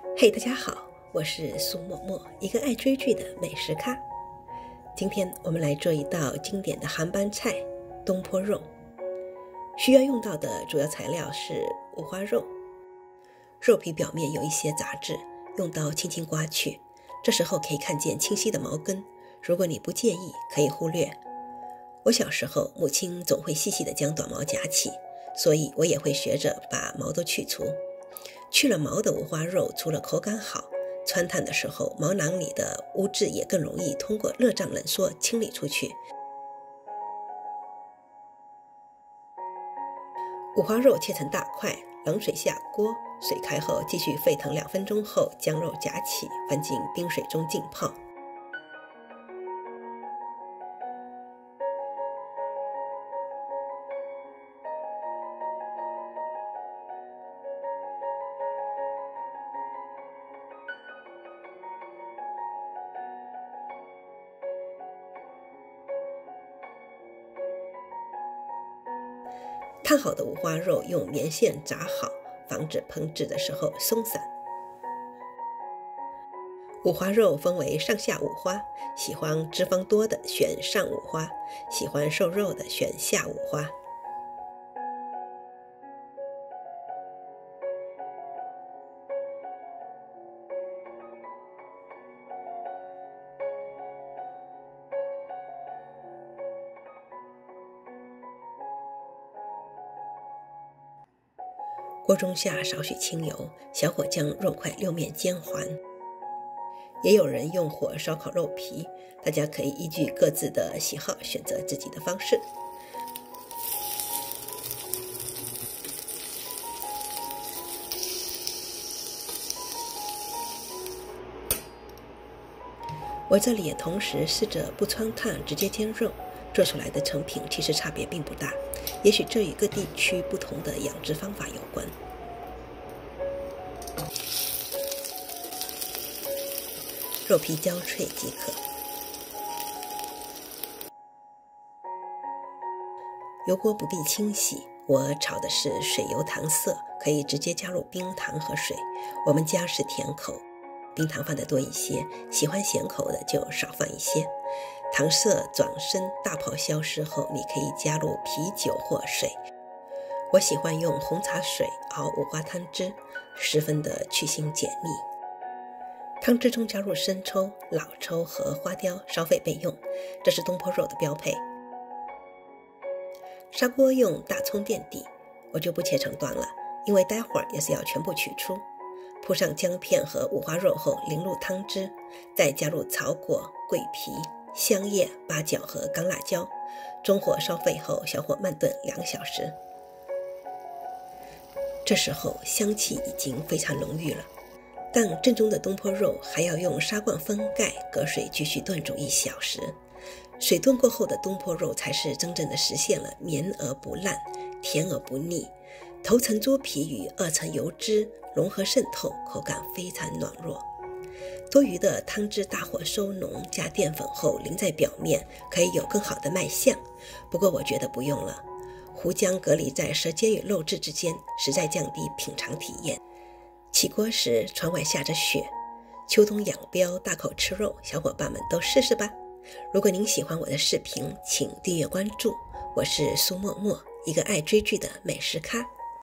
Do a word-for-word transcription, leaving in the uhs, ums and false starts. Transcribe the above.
嘿，大家好，我是苏沫沫，一个爱追剧的美食咖。今天我们来做一道经典的韩班菜东坡肉。需要用到的主要材料是五花肉，肉皮表面有一些杂质，用刀轻轻刮去，这时候可以看见清晰的毛根，如果你不介意可以忽略。我小时候母亲总会细细地将短毛夹起，所以我也会学着把毛都去除。去了毛的五花肉除了口感好，汆烫的时候毛囊里的污渍也更容易通过热胀冷缩清理出去。五花肉切成大块，冷水下锅，水开后继续沸腾两分钟后将肉夹起，放进冰水中浸泡。烫好的五花肉用棉线扎好，防止烹制的时候松散。五花肉分为上下五花，喜欢脂肪多的选上五花，喜欢瘦肉的选下五花。锅中下少许清油，小火将肉块六面煎黄。也有人用火烧烤肉皮，大家可以依据各自的喜好选择自己的方式。我这里也同时试着不汆烫直接煎肉，做出来的成品其实差别并不大，也许这与各地区不同的养殖方法有关。肉皮焦脆即可。油锅不必清洗，我炒的是水油糖色，可以直接加入冰糖和水。我们家是甜口，冰糖放得多一些，喜欢咸口的就少放一些。糖色转身大泡消失后，你可以加入啤酒或水。我喜欢用红茶水熬五花汤汁，十分的去腥解腻。汤汁中加入生抽、老抽和花雕，烧沸备用。这是东坡肉的标配。砂锅用大葱垫底，我就不切成段了，因为待会儿也是要全部取出。铺上姜片和五花肉后淋入汤汁，再加入草果、桂皮、香叶、八角和干辣椒，中火烧沸后小火慢炖两小时。这时候香气已经非常浓郁了，但正宗的东坡肉还要用砂罐封盖，隔水继续炖煮一小时。水炖过后的东坡肉才是真正的实现了绵而不烂，甜而不腻，头层猪皮与二层油脂融合渗透，口感非常软弱。多余的汤汁大火收浓，加淀粉后淋在表面，可以有更好的卖相。不过我觉得不用了，胡姜隔离在舌尖与肉质之间，实在降低品尝体验。起锅时窗外下着雪，秋冬养膘大口吃肉，小伙伴们都试试吧。如果您喜欢我的视频，请订阅关注，我是苏沫沫，一个爱追剧的美食咖。